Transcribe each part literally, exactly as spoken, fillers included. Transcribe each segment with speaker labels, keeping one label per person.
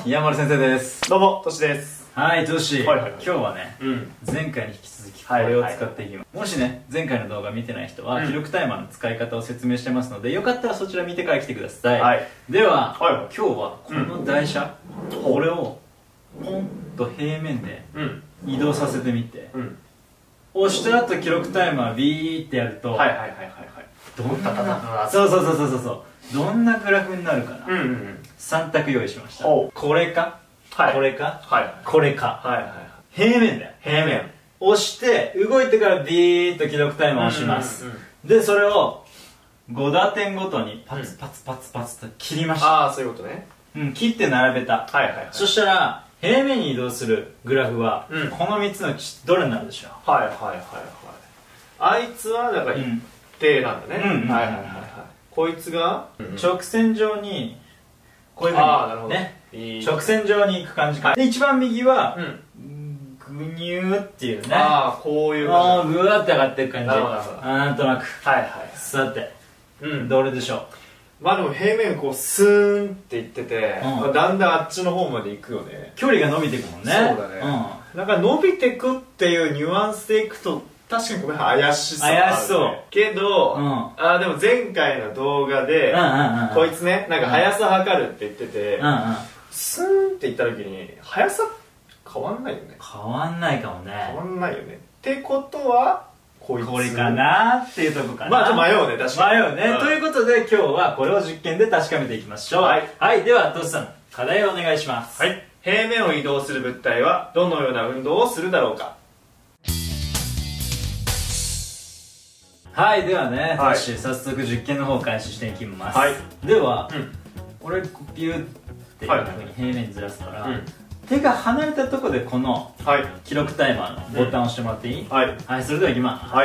Speaker 1: 山丸先生です。
Speaker 2: どうも、としです。
Speaker 1: はい、とし、
Speaker 2: はいはいはい、
Speaker 1: 今日はね、うん、前回に引き続きこれを使っていきます。もしね、前回の動画見てない人は、うん、記録タイマーの使い方を説明してますので、よかったらそちら見てから来てください。はい、では、はい、今日はこの台車、うん、これをポンと平面で移動させてみて、うん、押した後記録タイマービーってやると、はいはいはいはいはい、どんな、そうそうそうそうそうそう、どんなグラフになるかな。さん択用意しました。これか、はい、これか、はい、これか、はいはいはい、平面だよ、平面。押して動いてからビーッと記録タイマーを押します。でそれをご打点ごとにパツパツパツパツと切りました。ああ、そういうことね。うん、切って並べた。はいはいはい。そしたら平面に移動するグラフは、うん、このみっつのうちどれになるでしょう。はいはいはいはい。あいつはだから一定なんだね。はいはいはいはい。こいつが直線上にこういうふうにね、直線上に行く感じか。で一番右はグニューっていうね。ああ、こういう感じ。グワって上がっていく感じ。なんとなく。はいはい。さて、どれでしょう。まあでも平面こうスーンっていってて、だんだんあっちの方まで行くよね。距離が伸びていくもんね。そうだね。だから伸びていくっていうニュアンスでいくと確かにこれ怪しそう。怪しそう。けど、あでも前回の動画でこいつね、なんか速さ測るって言ってて、スーンっていった時に速さ変わんないよね。変わんないかもね。変わんないよね。ってことはこいつこれかなっていうとこかな。まあちょっと迷うね、確かに。迷うね。ということで今日はこれを実験で確かめていきましょう。はい。はい、ではトシさん、課題をお願いします。はい。平面を移動する物体はどのような運動をするだろうか。はい、ではね、トシ、早速実験の方を開始していきます。はい。では、俺ピューっていうふうに平面にずらすから、手が離れたところでこの記録タイマーのボタンを押してもらっていい？はい、はい、それではいきます。はい、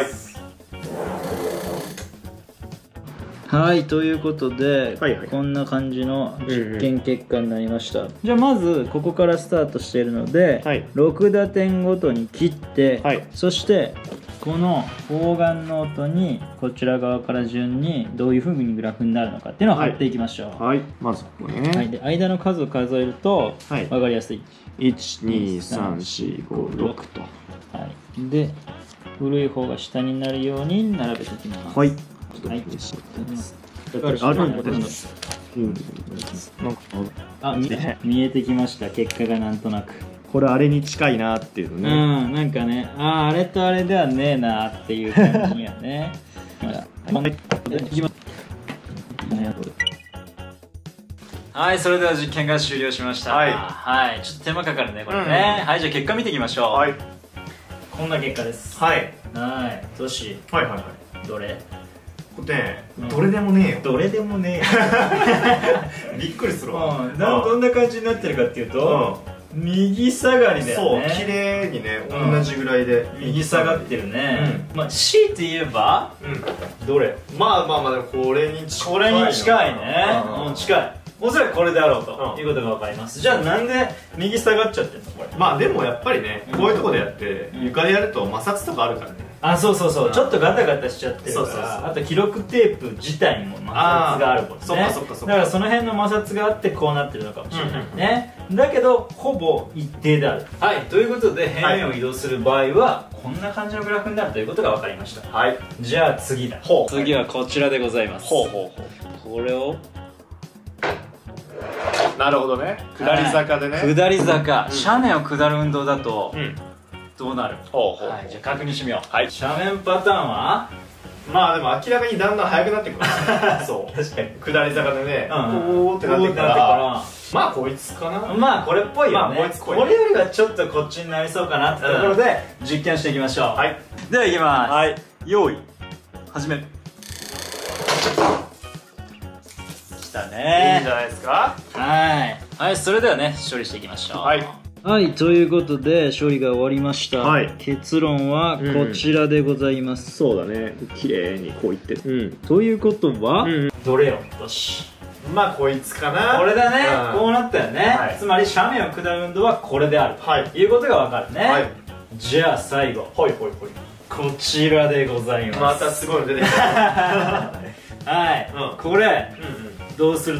Speaker 1: はい、ということで、はいはい、こんな感じの実験結果になりました。うんうん、じゃあまずここからスタートしているので、はい、ろく打点ごとに切って、はい、そしてこの方眼ノートにこちら側から順にどういうふうにグラフになるのかっていうのを貼っていきましょう。はい、はい、まずここね。はい、で間の数を数えると分かりやすい。いち、に、さん、し、ご、ろくと。はい。で古い方が下になるように並べていきます。はい。はい。あ、見えてきました。結果がなんとなく。これあれに近いなっていうのね。うん、なんかね、ああ、あれとあれではねえなっていう感じやね。はい、それでは実験が終了しました。はい、はい、ちょっと手間かかるね、これね。はい、じゃあ結果見ていきましょう。はい。こんな結果です。はい。はい、トシ。はいはいはい。どれ？これね、どれでもねえよ。どれでもねえよ。びっくりするわ。どんな感じになってるかっていうと、右下がりだよね。そう、綺麗にね、同じぐらいで右下がってるね。まあ強いて言えばどれ？まあまあまあ、これに近い。これに近いね。うん、近い。おそらくこれであろうということが分かります。じゃあなんで右下がっちゃってんのこれ。まあでもやっぱりね、こういうとこでやって床でやると摩擦とかあるからね。あ、そうそうそう、ちょっとガタガタしちゃってるから、あと記録テープ自体にも摩擦があるもんね。そうかそうかそうか。だからその辺の摩擦があってこうなってるのかもしれないね。だけどほぼ一定である。はい、ということで平面を移動する場合はこんな感じのグラフになるということが分かりました。はい、じゃあ次だ。次はこちらでございます。ほうほうほう。これをなるほどね、下り坂でね、下り坂、斜面を下る運動だとどうなる？はい、じゃあ確認してみよう。はい、斜面パターンはまあでも明らかにだんだん速くなってくる。そう、確かに下り坂でね、こうってなってくからまあこいつかな。まあこれっぽいよね。これよりはちょっとこっちになりそうかなってところで実験していきましょう。はい、ではいきます。はい、用意始める。ね、いいんじゃないですか。はい、はい、それではね処理していきましょう。はい、はい、ということで処理が終わりました。はい、結論はこちらでございます。そうだね、綺麗にこういってる。ということはどれよ。よし、まあこいつかな。これだね。こうなったよね。つまり斜面を下る運動はこれであるということがわかるね。じゃあ最後、ほいほいほい、こちらでございます。またすごいの出てきた。はい、これどうすると思う？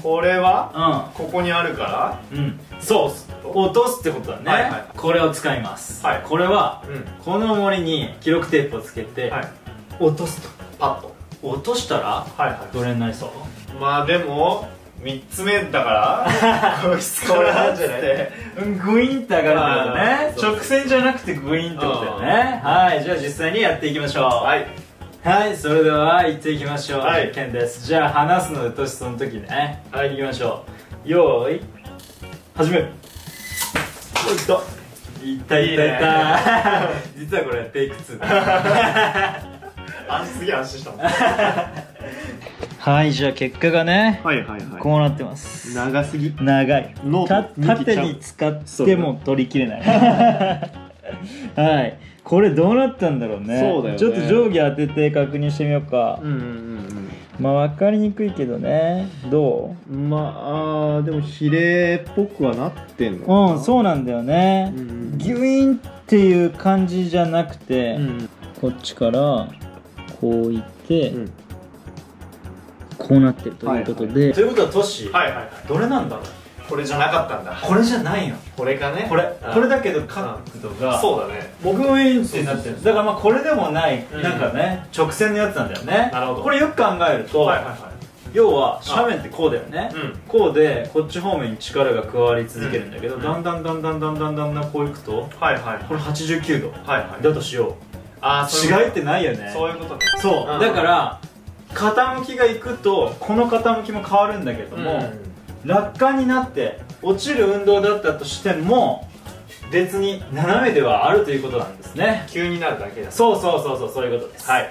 Speaker 2: これはここにあるから、
Speaker 1: うん、そう落とすってことだね。これを使います。これはこの重りに記録テープをつけて落とすと、
Speaker 2: パッと
Speaker 1: 落としたらどれになりそう？
Speaker 2: まあでもみっつめだからこれなんじゃない？
Speaker 1: グイーンって上がるってことね。直線じゃなくてグイーンってことだよね。はい、じゃあ実際にやっていきましょう。はいはい、それでは行っていきましょう。実験です。じゃあ離すのとしその時ね。はい、行きましょう。よーい始める。おっといったいったいった実はこれテイクツー
Speaker 2: 安心すげえ安心したもん
Speaker 1: はい、じゃあ結果がね、こうなってます。長すぎ、長い、縦に使っても取りきれないはい、これどうなったんだろうね。そうだよね。ちょっと定規当てて確認してみようか。うんうんうん。まあ分かりにくいけどね。どう？
Speaker 2: まああでも比例っぽくはなってんのかな。
Speaker 1: うん、そうなんだよね。ギュイーンっていう感じじゃなくて、こっちからこういって、うん、こうなってるということで、はいはい、ということはトシ、はいはいはい、どれなんだろう。
Speaker 2: これじゃなかったんだ。
Speaker 1: これじゃないよ。
Speaker 2: これかね。
Speaker 1: これこれだけど角度が
Speaker 2: そうだね、
Speaker 1: 僕もインってなってる。だからまあこれでもない、なんかね直線のやつなんだよね。なるほど。これよく考えると、要は斜面ってこうだよね。こうでこっち方面に力が加わり続けるんだけど、だんだんだんだんだんだんだんだんこういくと、これはちじゅうきゅうどだとしよう。ああ、違いってないよね。
Speaker 2: そういうことね。
Speaker 1: そうだから傾きがいくとこの傾きも変わるんだけども、落下になって落ちる運動だったとしても別に斜めではあるということなんですね。
Speaker 2: 急になるだけだ。
Speaker 1: そうそうそうそう、そういうことです。はい、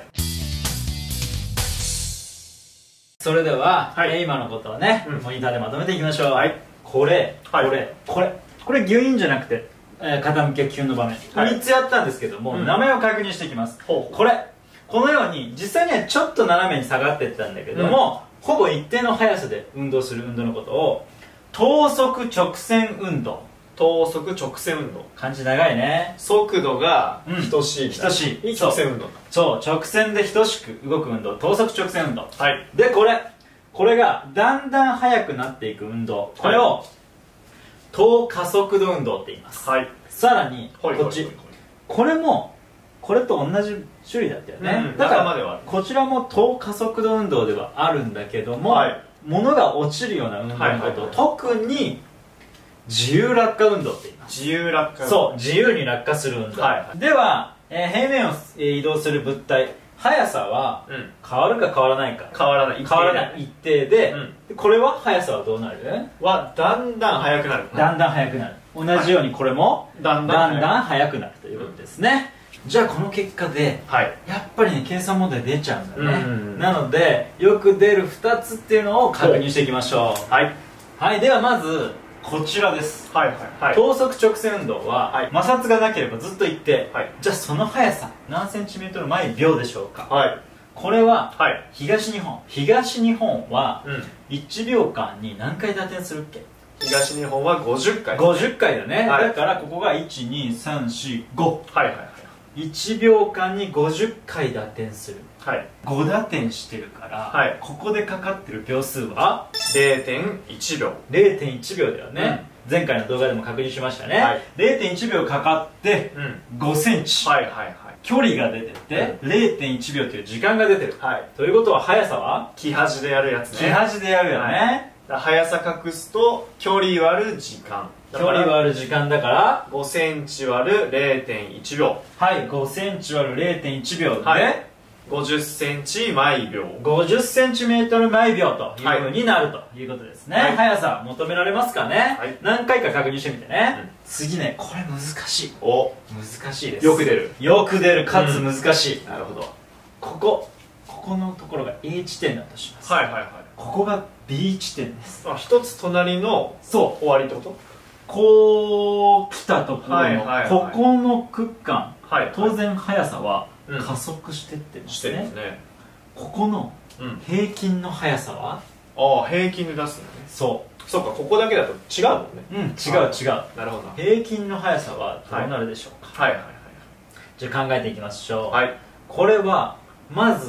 Speaker 1: それでは、はい、今のことをね、うん、モニターでまとめていきましょう。はい、これ、はい、これこれこれギュイーンじゃなくて、えー、傾きが急の場面、はい、みっつやったんですけども、うん、名前を確認していきます。これこのように実際にはちょっと斜めに下がっていったんだけども、うん、ほぼ一定の速さで運動する運動のことを等速直線運動。
Speaker 2: 等速直線運動、
Speaker 1: 漢字長いね。
Speaker 2: 速度が等しい、
Speaker 1: 等しい
Speaker 2: 直線運動。
Speaker 1: そう、直線で等しく動く運動、等速直線運動。はい、でこれこれがだんだん速くなっていく運動、これを等加速度運動って言います。はい、さらにこっち、これもこれと同じ種類だったよね、うん、だからこちらも等加速度運動ではあるんだけども、はい、物が落ちるような運動のことを特に自由落下運動って言います。
Speaker 2: 自由落下運動、
Speaker 1: そう、自由に落下する運動、はいはい、では、えー、平面を、えー、移動する物体、速さは変わるか変わらないか。
Speaker 2: 変わらない、
Speaker 1: 変わらない一定で、うん、これは速さはどうなる？
Speaker 2: はだんだん速くなる。
Speaker 1: だんだん速くなる。同じようにこれもだんだん速くなるということですね。じゃあこの結果で、はい、やっぱりね計算問題出ちゃうんだね。なのでよく出るふたつっていうのを確認していきましょう。はい、はい、ではまずこちらです。はいはいはい、等速直線運動は、はい、摩擦がなければずっと一定、はい、じゃあその速さ何センチメートル毎秒でしょうか。はい、これは、はい、東日本東日本は、うん、いちびょうかんに何回打点するっけ？
Speaker 2: 東日本はごじゅっかい。
Speaker 1: ごじゅっかいだね、はい、だからここがいちにさんしご、はいはいはい、いちびょうかんにごじゅっかい打点する、はい、ご打点してるから、はい、ここでかかってる秒数は
Speaker 2: れいてんいちびょう。
Speaker 1: れいてんいちびょうだよね、うん、前回の動画でも確認しましたね、はい、れいてんいちびょうかかってごセンチ、はいはいはい、距離が出てて、うん、れいてんいちびょうという時間が出てる、はい、ということは速さは
Speaker 2: キハジでやるやつね。
Speaker 1: キハジでやるよね、
Speaker 2: はい、速さ隠すと距離割る時間、
Speaker 1: 距離割る時間だから
Speaker 2: ごセンチ割るれいてんいちびょ
Speaker 1: う。はい、ごセンチ割るれいてんいちびょうで、
Speaker 2: はい、ごじゅっセンチ毎秒、
Speaker 1: ごじゅっセンチメートル毎秒というふうになるということですね、はい、速さ求められますかね、はい、何回か確認してみてね、うん、次ね、これ難しい。お、難しいです。
Speaker 2: よく出る、
Speaker 1: よく出るかつ難しい、
Speaker 2: うん、なるほど。
Speaker 1: ここここのところが A 地点だとします。はいはいはい、ここが B 地点です。
Speaker 2: あ、一つ隣のそう終わりってこと？
Speaker 1: こう来たところのここの区間、はいはい、当然速さは加速してってますね、うん、してるね。ここの平均の速さは、
Speaker 2: うん、ああ、平均で出すんだね。そうそうか、ここだけだと違うもんね。
Speaker 1: うん、違う違う。なるほど。平均の速さはどうなるでしょうか。はいはいはいはい。じゃあ考えていきましょう。はい、これはまず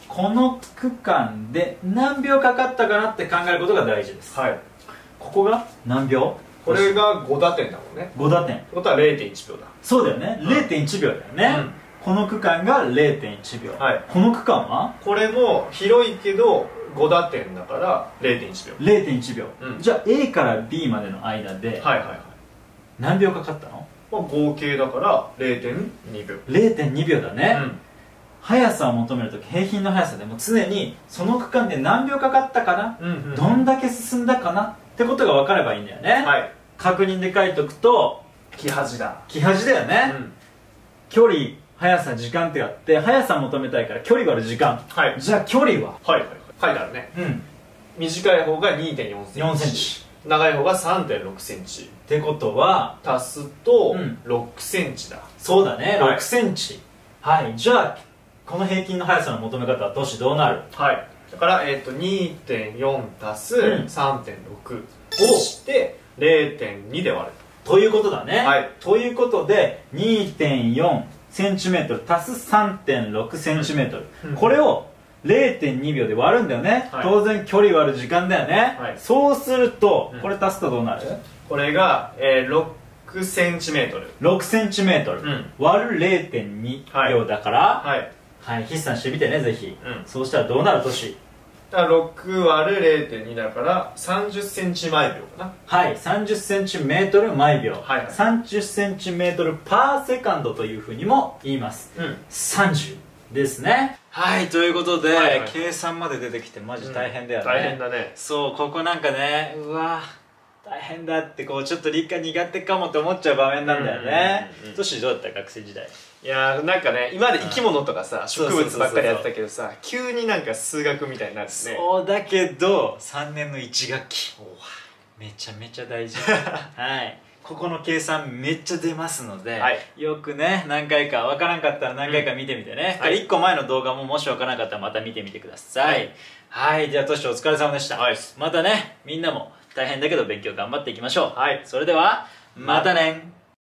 Speaker 1: この区間で何秒かかったかなって考えることが大事です。はい。ここが何秒？
Speaker 2: これがご打点だもんね。
Speaker 1: ご打点
Speaker 2: ってことは れいてんいちびょうだ。
Speaker 1: そうだよね、うん、れいてんいちびょうだよね、うん、この区間が れいてんいちびょう、はい、この区間は
Speaker 2: これも広いけどご打点だから れいてんいちびょう。
Speaker 1: れいてんいちびょう、うん、じゃあ A から B までの間で何秒かかったの？
Speaker 2: まあ、合計だから れいてんにびょう。
Speaker 1: れいてんにびょうだね、うん、速さを求めるとき平均の速さでも常にその区間で何秒かかったかな、うんうん、どんだけ進んだかなってことが分かればいいんだよね、はい、確認で書いとくと
Speaker 2: キハジだ。
Speaker 1: キハジだよね、うん、距離、速さ、時間ってあって速さ求めたいから距離割る時間、はい、じゃあ距離は
Speaker 2: はいはいはい書いてあるね、うん、短い方が にてんよんセンチ、長い方が さんてんろくセンチ
Speaker 1: ってことは
Speaker 2: 足すとろくセンチだ、うん、
Speaker 1: そうだね、ろくセンチ。はい、じゃあこの平均の速さの求め方はトシどうなる？
Speaker 2: はい、だから、えー、と にてんよん 足す さんてんろく をして れいてんに で割る
Speaker 1: ということだね、はい、ということで にてんよんセンチメートル足す さんてんろくセンチメートル、うん、これを れいてんにびょうで割るんだよね、はい、当然距離割る時間だよね、はい、そうすると、うん、これ足すとどうなる？
Speaker 2: これが、えー、ろくセンチメートル
Speaker 1: ろくセンチメートル、うん、割る れいてんにびょうだから、はいはいはい、筆算してみてねぜひ、うん、そうしたらどうなる？年
Speaker 2: だからろく割る れいてんに だからさんじゅっセンチ毎秒かな。
Speaker 1: はい、さんじゅっセンチメートル毎秒、はいはい、さんじゅっセンチメートルパーセカンドというふうにも言います、うん、さんじゅうですね。はい、ということで、はいはい、計算まで出てきてマジ大変だよね、うん、
Speaker 2: 大変だね。
Speaker 1: そう、ここなんかね、うわ大変だってこうちょっと理科苦手かもって思っちゃう場面なんだよね。トシどうだった学生時代？
Speaker 2: いやーなんかね今まで生き物とかさ植物ばっかりやってたけどさ急になんか数学みたいになってね。
Speaker 1: そうだけどさんねんのいちがっきめちゃめちゃ大事はいここの計算めっちゃ出ますので、はい、よくね何回か分からんかったら何回か見てみてね、うん、はい、いっこまえの動画ももし分からなかったらまた見てみてください。はい、はい、じゃあトシお疲れ様でした、はい、またねみんなも大変だけど勉強頑張っていきましょう。はい、それではまたね。